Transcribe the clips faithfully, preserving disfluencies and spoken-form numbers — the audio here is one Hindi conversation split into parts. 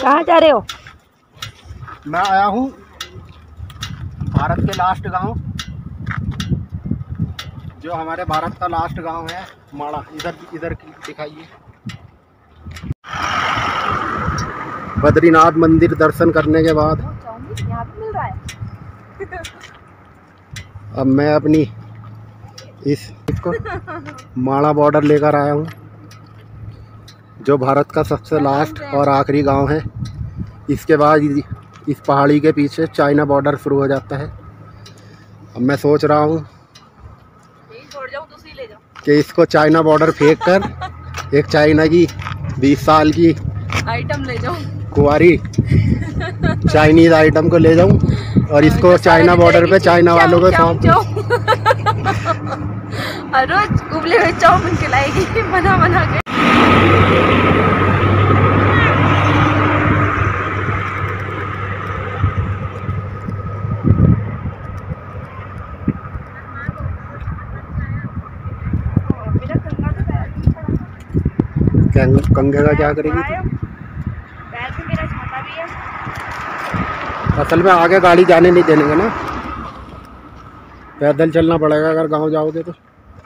कहाँ जा रहे हो? मैं आया हूँ भारत के लास्ट गांव, जो हमारे भारत का लास्ट गांव है माड़ा। इधर इधर दिखाइए। बद्रीनाथ मंदिर दर्शन करने के बाद यहाँ पे मिल रहा है। अब मैं अपनी इस इसको माड़ा बॉर्डर लेकर आया हूँ, जो भारत का सबसे लास्ट और आखिरी गांव है। इसके बाद इस पहाड़ी के पीछे चाइना बॉर्डर शुरू हो जाता है। अब मैं सोच रहा हूँ कि इसको चाइना बॉर्डर फेंक कर एक चाइना की बीस साल की आइटम ले जाऊं, कुंवारी चाइनीज आइटम को ले जाऊं और इसको चाइना बॉर्डर पे चाइना वालों को सौंप दूं। हर रोज उबले हुए चाउमीन खिलाएगी बना बना के। कंघे का क्या करेगी? मेरा छाता भी है। असल में आगे गाड़ी जाने नहीं देंगे ना, पैदल चलना पड़ेगा अगर गांव जाओगे तो।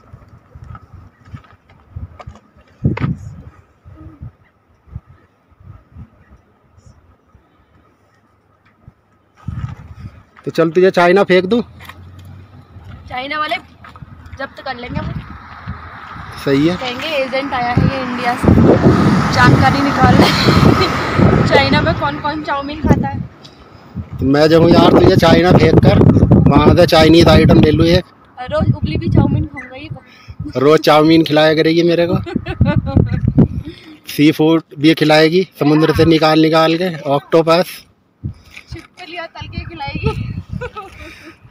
तो चल तुझे चाइना फेंक दूं? चाइना वाले जब्त कर लेंगे वो। सही है, कहेंगे एजेंट आया है ये इंडिया से, जानकारी निकाल रहे चाइना में कौन कौन चाउमीन खाता है। तो मैं जाऊँ यार तुझे चाइना फेंक कर वहाँ से चाइनीज आइटम ले लूँ। एक रोज उबली भी चाउमीन खाऊंगा ये तो। रोज चाउमीन खिलाया करेगी मेरे को। सी फूड भी खिलाएगी समुद्र से निकाल निकाल के, ऑक्टोपस छिपकली और तल के खिलाएगी।